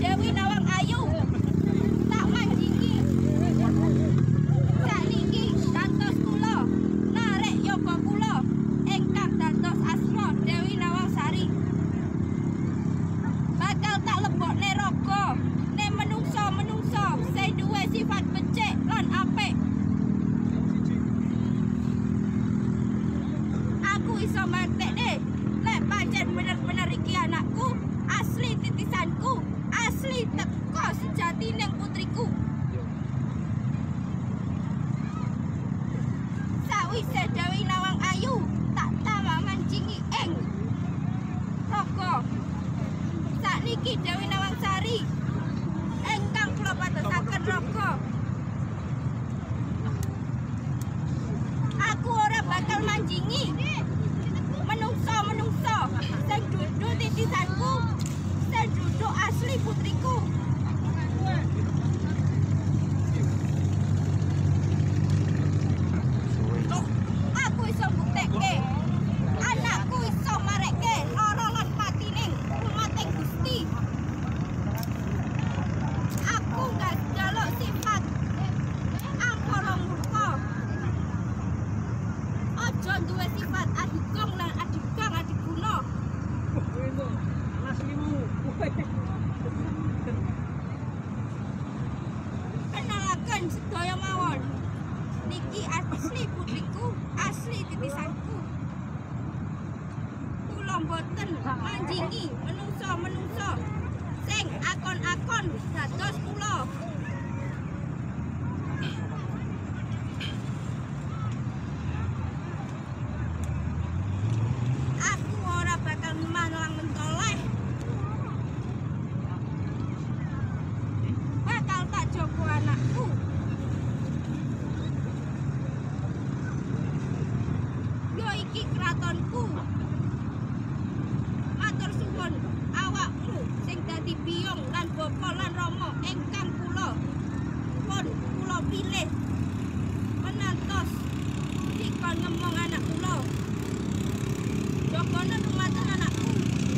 Dewi Nawang Ayu tak manjingi sakniki dados kula narek yoga kula ingkang dados asma Dewi Nawang Sari bakal tak lebokne raga ne menungso sing duwe sifat becik lan apik. Aku iso martekne lek pancen bener-bener iki anakku, asli titisanku, asli teko sejatine putriku. Sawise Dewi Nawang Ayu tak tambah mancingi ing raga, sakniki Dewi Nawang Sari ingkang kula padosaken raga. Aku ora bakal manjingi menungso sing duduk titisanku, sing duduk asli putriku. Aku iso buktekke anakku iso marekke lara lan patining umating Gusti. Aku gak njaluk sifat angkara murka, aja duwe sifat adigong lan adigong adiguna. Kenalaken sedaya mawon, niki asli putriku, asli titisanku. Kula mboten manjingi menungso sing akon-akon dados kula. Aku ora bakal malang mentoleh, bakal tak jogo anakku. Yo iki kratonku. Matur suwun awakmu sing dadi biyong lan bapa lan rama ingkang kula pun kula pilih menantos dikon ngemong anak kula. Jogone lumaten anakku.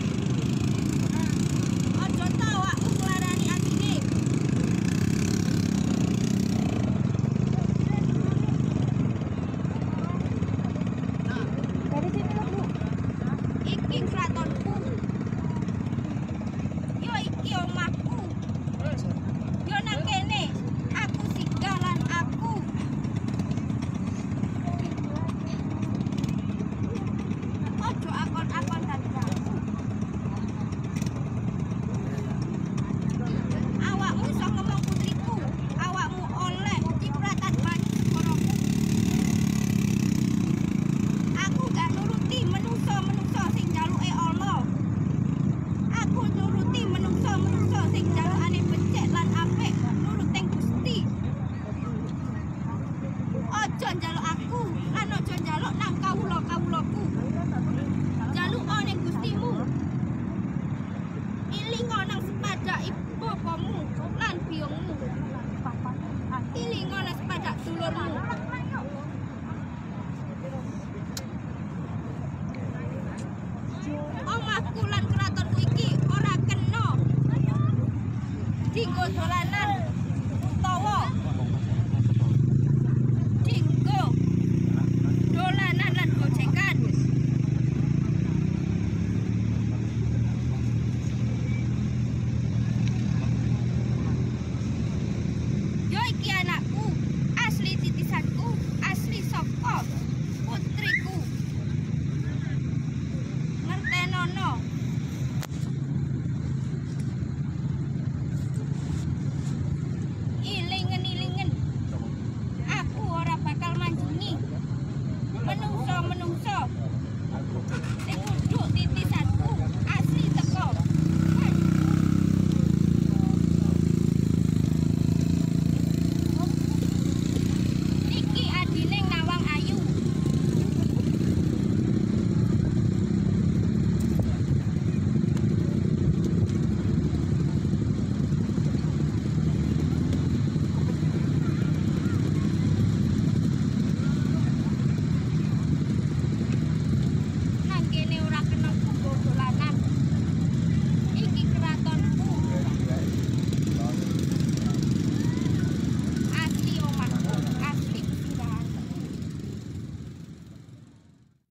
Aja ta awakmu nglarani atine. Dari sini lho, Bu. Iki kratonku. Yo iki omahku. Yo nang kene aku singgah lan aku. Ojo akon-akon dadi aku. Awakmu iso ngomong putriku, awakmu oleh cipratan banyu koroku. Aku gak nuruti menungso sing jaluke Allah. Aku nuruti menungso sing jalukane becik lan apik, nuruting Gusti. Aja njaluk aku lan aja njaluk nang kawula-kawulaku. Jaluk ning Gustimu. Ilinga nang sepadak ibu bapamu lan biyungmu. Ilinga nang sepadak dulurmu. Omahku lan kratonku iki ora kena dienggo dolanan.